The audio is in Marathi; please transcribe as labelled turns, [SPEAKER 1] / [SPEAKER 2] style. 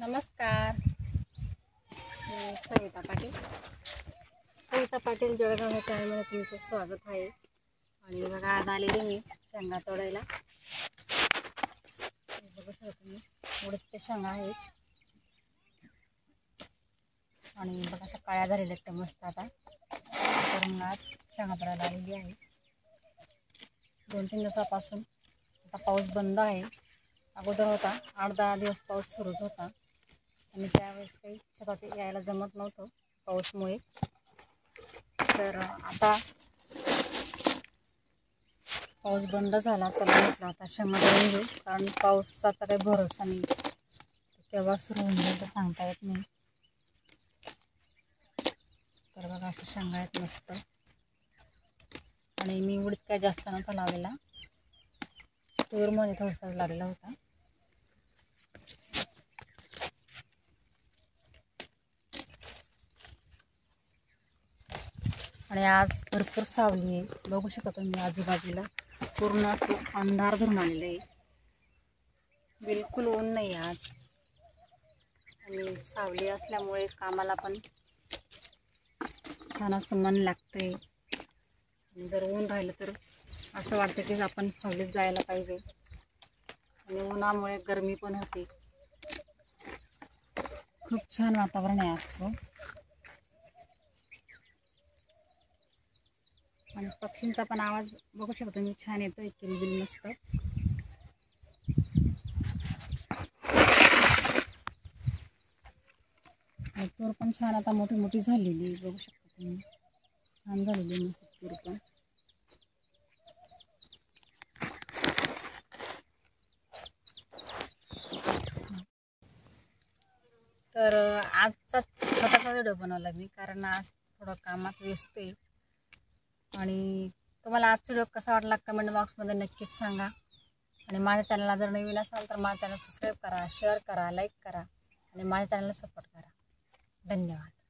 [SPEAKER 1] नमस्कार, मी सविता पाटील जळगाव या चॅनलमध्ये तुमचं स्वागत आहे। आणि बघा, आज आलेली मी शेंगा तोडायला। बघू शकता तुम्ही, उडीदच्या शेंगा आहेत आणि बघा अशा काळ्या झालेल्या आहेत मस्त। आता तर आज शेंगा तोडायला आलेली आहे। 2-3 दिवसापासून आता पाऊस बंद आहे। अगोदर होता 8-10 दिवस पाऊस सुरूच होता आणि त्यावेळेस काही शेतात यायला जमत नव्हतं पाऊसमुळे। तर आता पाऊस बंद झाला, चला म्हटलं आता शेंगा तोडून घेऊ, कारण पावसाचा काही भरोसा नाही, केव्हा सुरू होऊन जाईल तर सांगता येत नाही। तर बघा अशा शेंगा आहेत मस्त। आणि मी उडीद काय जास्त नव्हता लावलेला, तूरमध्ये थोडासा लागलेला होता। आणि आज भरपूर सावली आहे, बघू शकता तुम्ही आजूबाजूला पूर्ण असं अंधार धरून आलेलं आहे, बिलकुल ऊन नाही आज। आणि सावली असल्यामुळे कामाला पण छान असं मन लागतंय। आणि जर ऊन राहिलं तर असं वाटतं की आपण सावलीत जायला पाहिजे। आणि उन्हामुळे गरमी पण होते। खूप छान वातावरण आहे आजचं। आणि पक्षींचा पण आवाज बघू शकता तुम्ही, छान येतोय, किलबिल मस्त। आणि तूर पण छान आता मोठी मोठी झालेली, बघू शकता तुम्ही, छान झालेली मस्त तूर पण। तर आजचा छोटासा व्हिडिओ बनवला मी, कारण आज थोडं कामात व्यस्त आहे। आणि तुम्हाला आजचा व्हिडिओ कसा वाटला कमेंट बॉक्समध्ये नक्कीच सांगा। आणि माझ्या चॅनलला जर नवीन असाल तर माझ्या चॅनल सबस्क्राईब करा, शेअर करा, लाईक करा आणि माझ्या चॅनलला सपोर्ट करा। धन्यवाद।